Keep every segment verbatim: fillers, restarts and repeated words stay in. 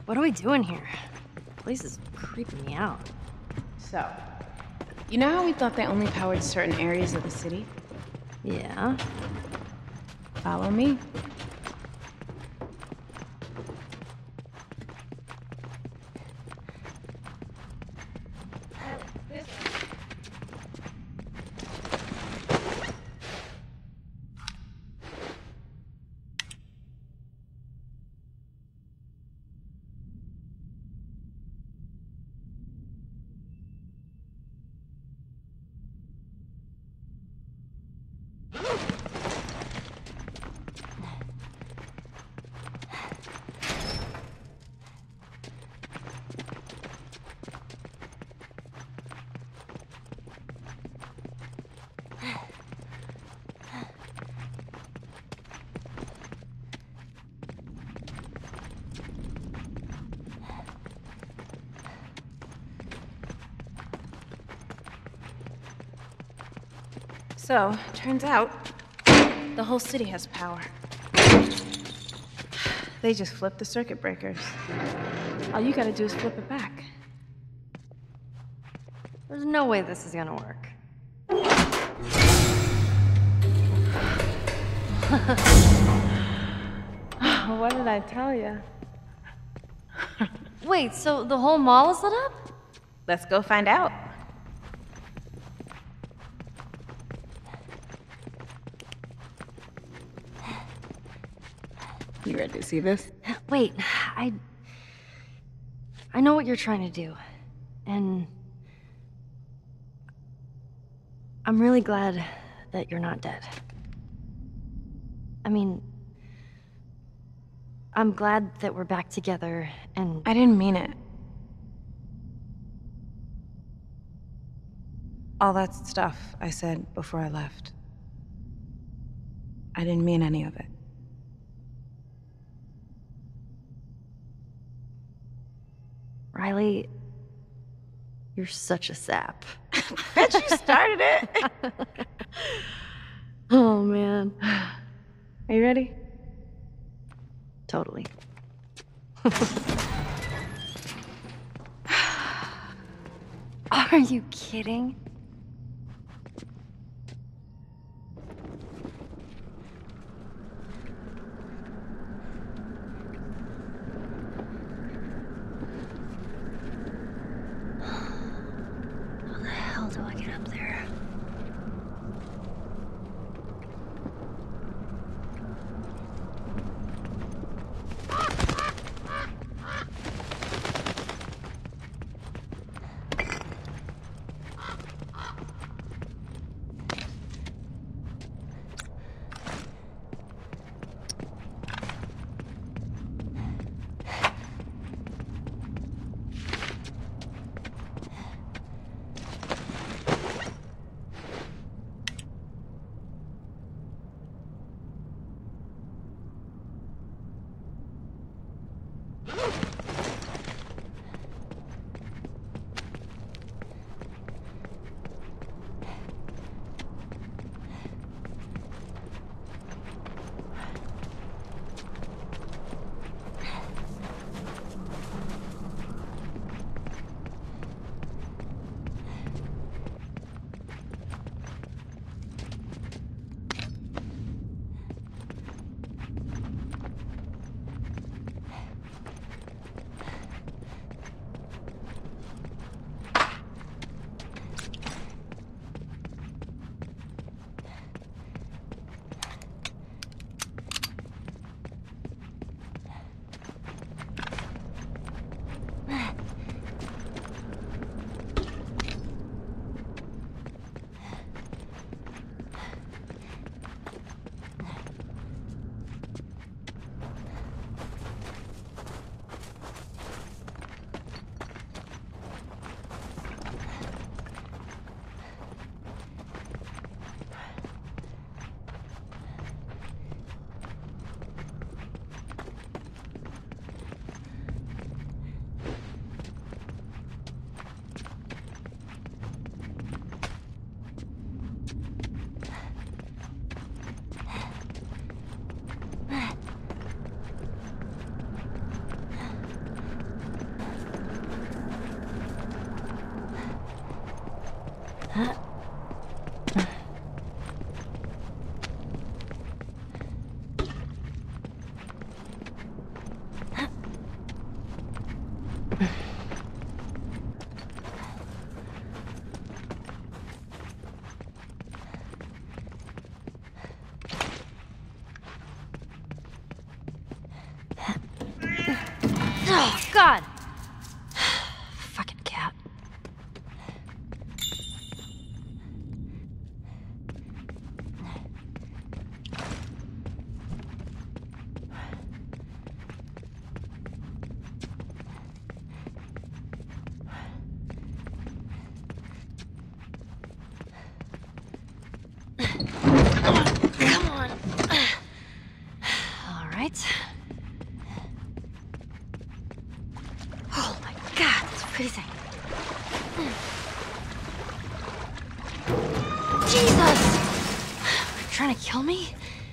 What are we doing here? The place is creeping me out. So, you know how we thought they only powered certain areas of the city? Yeah? Follow me. So, turns out, the whole city has power. They just flipped the circuit breakers. All you gotta do is flip it back. There's no way this is gonna work. What did I tell you? Wait, so the whole mall is lit up? Let's go find out. You ready to see this? Wait, I... I know what you're trying to do. And... I'm really glad that you're not dead. I mean... I'm glad that we're back together, and... I didn't mean it. All that stuff I said before I left. I didn't mean any of it. Riley, you're such a sap. Bet you started it! Oh, man. Are you ready? Totally. Are you kidding? How the hell do I get up there? Oh, God! Fucking cat. Come on. All right. Oh my God, it's freezing. Jesus! You're trying to kill me?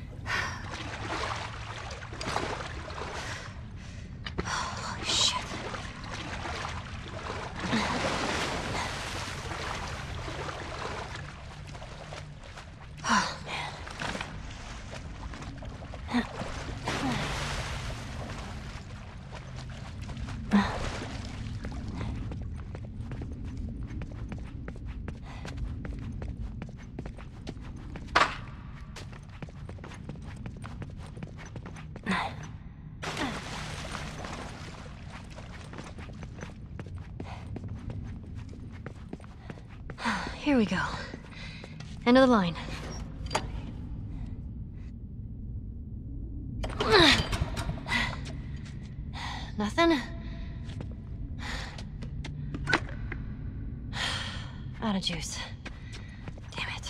Holy shit. Oh, man. Here we go. End of the line. Nothing? Out of juice. Damn it.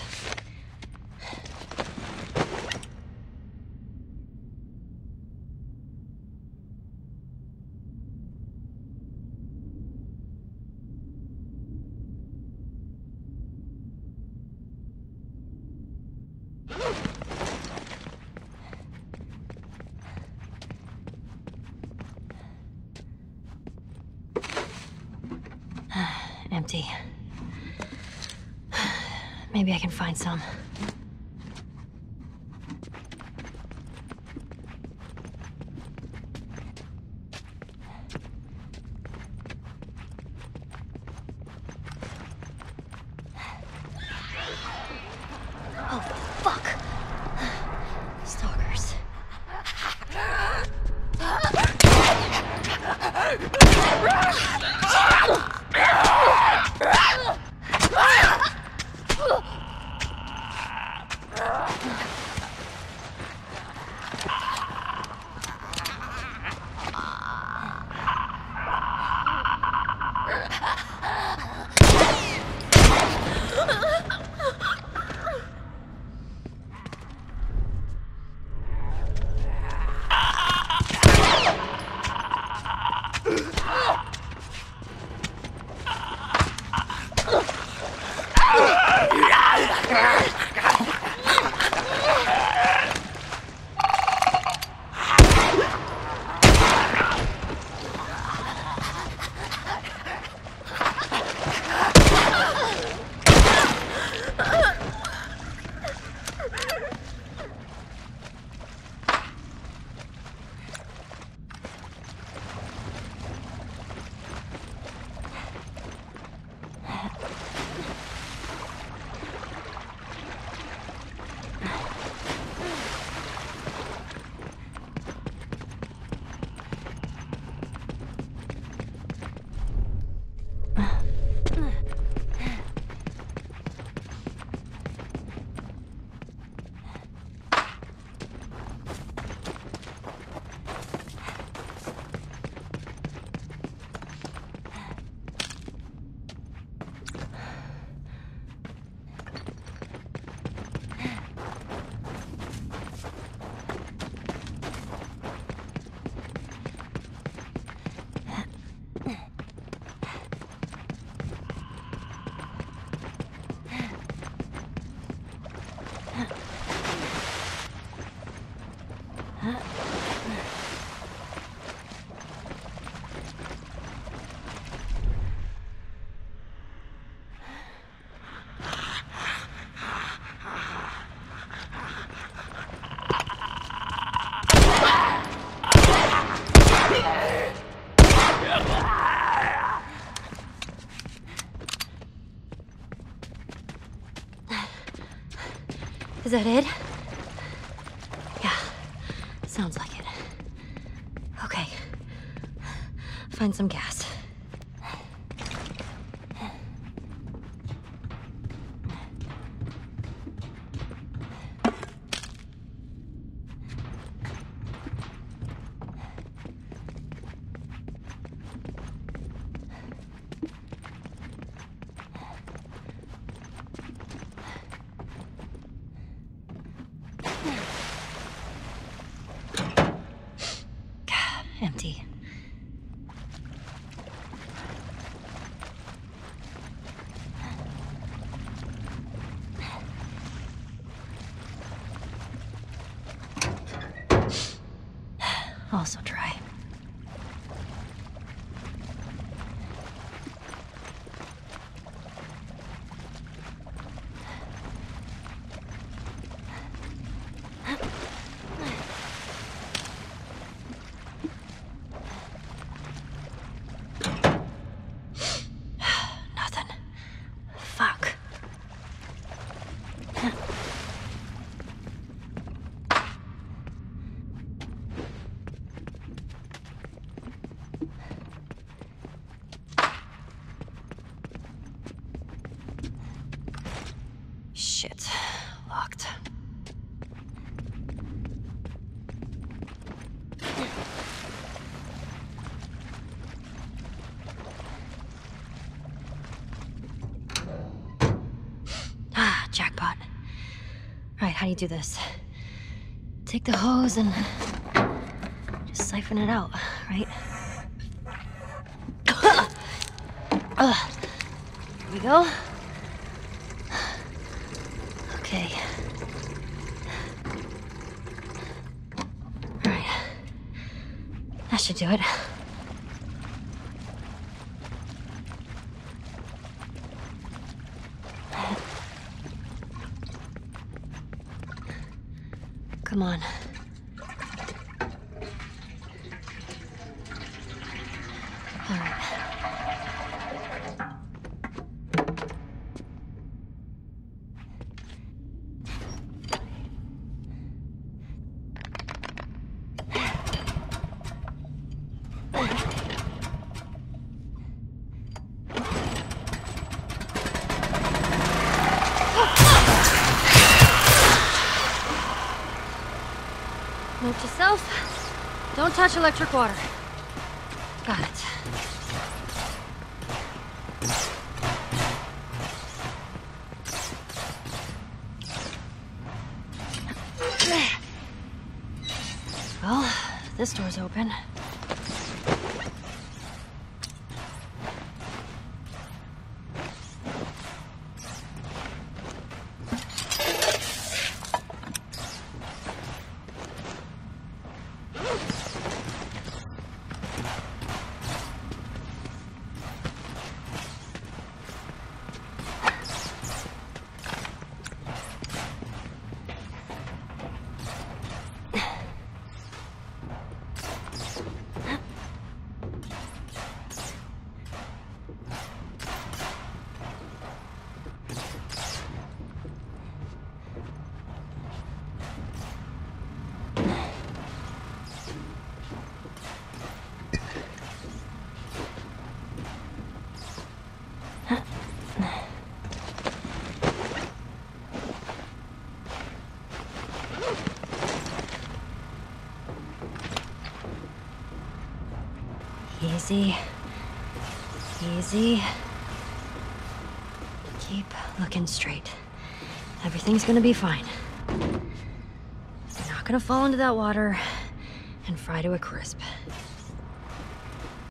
Empty. Maybe I can find some. Oh, fuck! Stalkers. that it? Yeah, sounds like it. Okay. Find some gas. Empty. Also dry. Shit. Locked. Ah, jackpot. Right, how do you do this? Take the hose and just siphon it out, right? Ugh. Here we go. Okay. All right. That should do it. Come on. All right. Note to self, don't touch electric water. Got it. Well, this door's open. Easy. Easy. Keep looking straight. Everything's gonna be fine. You're not gonna fall into that water and fry to a crisp.